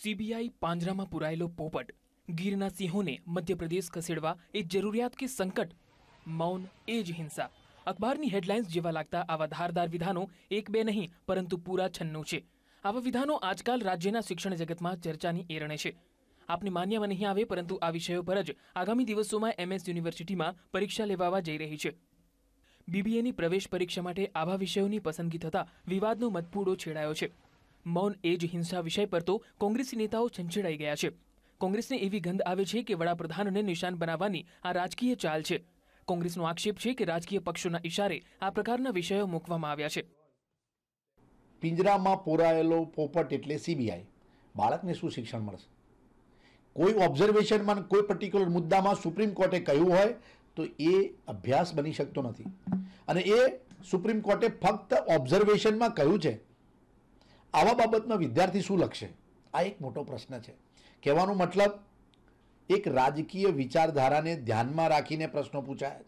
CBI પાંજરામાં પુરાયેલો પોપટ, ગીરના સિંહોને મધ્યપ્રદેશ ખસેડવા એ જરૂરિયાત કે સંકટ, મૌન એ જ હિંસા. અખબારની હેડલાઇન્સ જેવા લાગતા આવા ધારદાર વિધાનો એક બે નહીં પરંતુ પૂરા 96 છે. આવા વિધાનો આજકાલ રાજ્યના શિક્ષણ જગતમાં ચર્ચાની એરણે છે. આપને માન્યમાં નહીં આવે પરંતુ આ વિષયો પર જ આગામી દિવસોમાં MS યુનિવર્સિટીમાં પરીક્ષા લેવાવા જઈ રહી છે. BBAની પ્રવેશ પરીક્ષા માટે આવા વિષયોની પસંદગી થતા વિવાદનો મતપૂડો છેડાયો છે. મૌન એ જ હિંસા વિષય પર તો કોંગ્રેસી નેતાઓ છંછેડાઈ ગયા છે. કોંગ્રેસને એવી ગંધ આવે છે કે વડાપ્રધાનને નિશાન બનાવવાની આ રાજકીય ચાલ છે. કોંગ્રેસનો આક્ષેપ છે કે રાજકીય પક્ષોના ઇશારે આ પ્રકારના વિષયો મૂકવામાં આવ્યા છે. પિંજરામાં પોરાયેલો પોપટ એટલે CBI. બાળકને શું શિક્ષણ મળશે? કોઈ ઓબ્ઝર્વેશનમાં કોઈ પર્ટિક્યુલર મુદ્દામાં સુપ્રીમ કોર્ટે કહ્યું હોય તો એ અભ્યાસ બની શકતો નથી. અને એ સુપ્રીમ કોર્ટે ફક્ત ઓબ્ઝર્વેશનમાં કહ્યું છે. આવા બાબતમાં વિદ્યાર્થી શું લખશે? આ એક મોટો પ્રશ્ન છે. કહેવાનો મતલબ એક રાજકીય વિચારધારાને ધ્યાનમાં રાખીને પ્રશ્નો પૂછાયા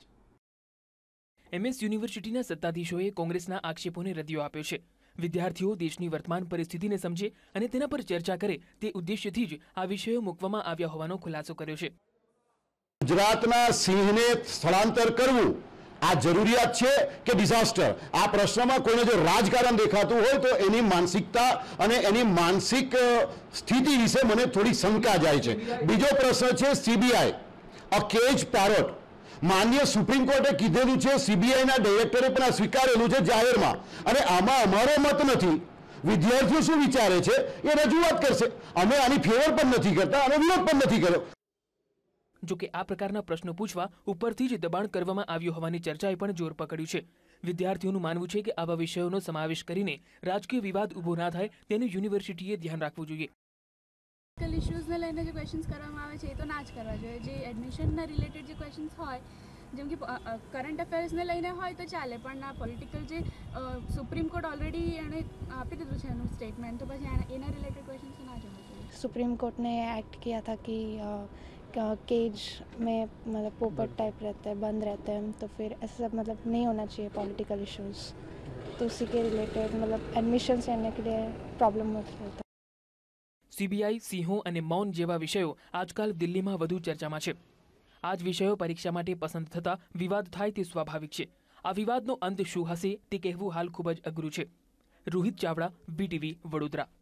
છે. MS યુનિવર્સિટીના સત્તાધીશોએ કોંગ્રેસના આક્ષેપોને રદિયો આપ્યો છે. વિદ્યાર્થીઓ દેશની વર્તમાન પરિસ્થિતિને સમજે અને તેના પર ચર્ચા કરે તે ઉદ્દેશ્યથી જ આ વિષયો મૂકવામાં આવ્યા હોવાનો ખુલાસો કર્યો છે. ગુજરાતના સિંહને સ્થળાંતર કરવું આ જરૂરિયાત છે કે ડિઝાસ્ટર? આ પ્રશ્નમાં કોઈને જો રાજકારણ દેખાતું હોય તો એની માનસિકતા અને એની માનસિક સ્થિતિ વિશે મને થોડી શંકા જાય છે. બીજો પ્રશ્ન છે CBI, અ કેજ પેરોટ. માન્ય સુપ્રીમ કોર્ટે કીધેલું છે, CBIના ડાયરેક્ટરે પણ આ સ્વીકારેલું છે જાહેરમાં, અને આમાં અમારો મત નથી. વિદ્યાર્થીઓ શું વિચારે છે એ રજૂઆત કરશે. અમે આની ફેવર પણ નથી કરતા અને વિરોધ પણ નથી કર્યો. જોકે આ પ્રકારના પ્રશ્નો પૂછવા ઉપરથી જ દબાણ કરવામાં આવ્યું હોવાની ચર્ચાએ પણ જોર પકડ્યું છે. વિદ્યાર્થીઓનું માનવું છે કે આવા વિષયોનો સમાવેશ કરીને રાજકીય વિવાદ ઊભો ના થાય તેનું યુનિવર્સિટીએ ધ્યાન રાખવું જોઈએ. ઇશ્યુઝને લઈને જે ક્વેશ્ચન્સ કરવામાં આવે છે એ તો ના જ કરવા જોઈએ. જે એડમિશનના રિલેટેડ જે ક્વેશ્ચન્સ હોય, જેમ કે કરંટ અફેર્સને લઈને હોય તો ચાલે, પણ આ પોલિટિકલ જે સુપ્રીમ કોર્ટ ઓલરેડી એણે આપી દીધું છે એનું સ્ટેટમેન્ટ, તો પછી એના રિલેટેડ क्वेश्चंस ना जमा चाहिए. सुप्रीम कोर्ट ने एक्ट किया था कि केज में मतलब पोपट टाइप रहते हैं, बंद रहते हैं, तो फिर ऐसा सब मतलब नहीं होना चाहिए पॉलिटिकल इश्यूज. तो उसी के रिलेटेड मतलब एडमिशन लेने के लिए प्रॉब्लम होता है. CBI, સિંહો અને મૌન જેવા વિષયો આજકાલ દિલ્હીમાં વધુ ચર્ચામાં છે. આ જ વિષયો પરીક્ષા માટે પસંદ થતા વિવાદ થાય તે સ્વાભાવિક છે. આ વિવાદનો અંત શું હશે તે કહેવું હાલ ખૂબ જ અઘરું છે. રોહિત ચાવડા, BTV, વડોદરા.